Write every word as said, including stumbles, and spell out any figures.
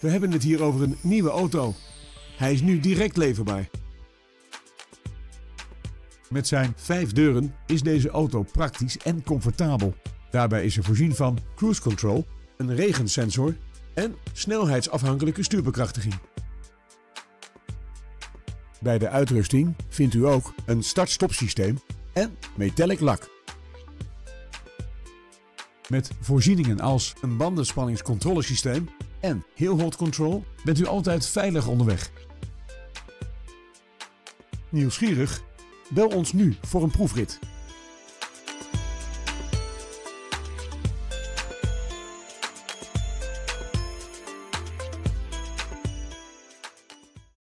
We hebben het hier over een nieuwe auto. Hij is nu direct leverbaar. Met zijn vijf deuren is deze auto praktisch en comfortabel. Daarbij is er voorzien van cruise control, een regensensor en snelheidsafhankelijke stuurbekrachtiging. Bij de uitrusting vindt u ook een start-stop systeem en metallic lak. Met voorzieningen als een bandenspanningscontrolesysteem en hill hold control bent u altijd veilig onderweg. Nieuwsgierig? Bel ons nu voor een proefrit.